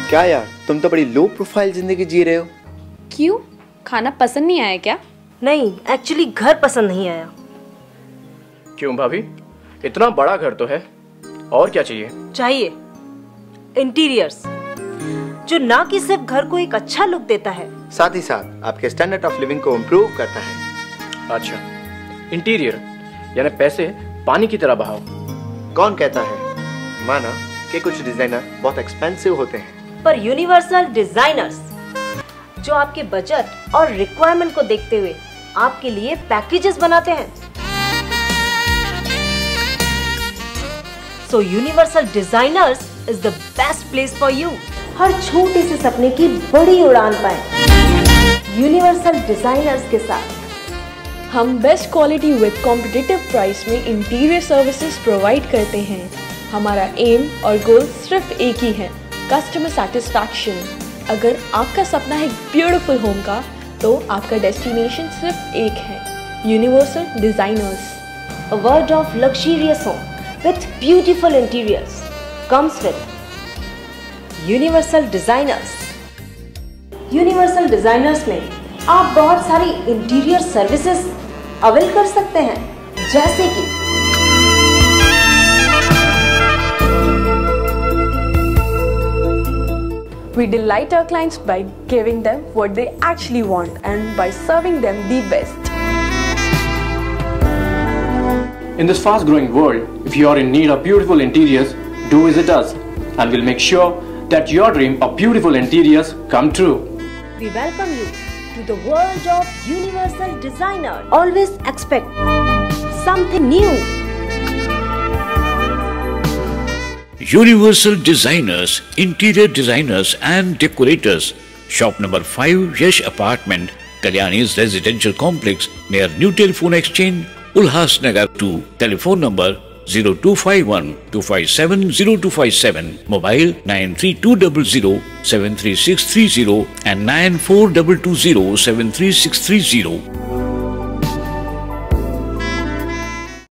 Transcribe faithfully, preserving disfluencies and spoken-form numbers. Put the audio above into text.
क्या यार, तुम तो बड़ी लो प्रोफाइल जिंदगी जी रहे हो। क्यों? खाना पसंद नहीं आया क्या? नहीं, एक्चुअली घर पसंद नहीं आया। क्यों भाभी, इतना बड़ा घर तो है, और क्या चाहिए? चाहिए इंटीरियर्स, जो ना कि सिर्फ घर को एक अच्छा लुक देता है, साथ ही साथ आपके स्टैंडर्ड ऑफ लिविंग को इम्प्रूव करता है। अच्छा, इंटीरियर यानी पैसे पानी की तरह बहाओ। कौन कहता है? माना कि कुछ डिजाइनर बहुत एक्सपेंसिव होते हैं, पर यूनिवर्सल डिजाइनर्स जो आपके बजट और रिक्वायरमेंट को देखते हुए आपके लिए पैकेजेस बनाते हैं। So universal designers is the best place for you. हर छोटे से सपने की बड़ी उड़ान पाएं यूनिवर्सल डिजाइनर्स के साथ। हम best quality with competitive price में इंटीरियर सर्विसेज प्रोवाइड करते हैं। हमारा एम और गोल सिर्फ एक ही है, कस्टमर सेटिस्फैक्शन। अगर आपका सपना है ब्यूटीफुल होम का, तो आपका डेस्टिनेशन सिर्फ एक है, universal designers. A world of luxurious home with beautiful interiors comes with Universal Designers. Universal Designers में आप बहुत सारी इंटीरियर सर्विसेज अवेल कर सकते हैं, जैसे कि We delight our clients by giving them what they actually want and by serving them the best. In this fast-growing world, if you are in need of beautiful interiors, do visit us, and we'll make sure that your dream of beautiful interiors come true. we welcome you to the world of Universal Designer. Always expect something new. Universal Designers, Interior Designers and Decorators. Shop number five, Yash Apartment, Kalyani's Residential Complex, near New Telephone Exchange, Ulhasnagar two. Telephone number zero two five one two five seven zero two five seven. Mobile nine three two zero zero seven three six three zero and nine four two two zero seven three six three zero.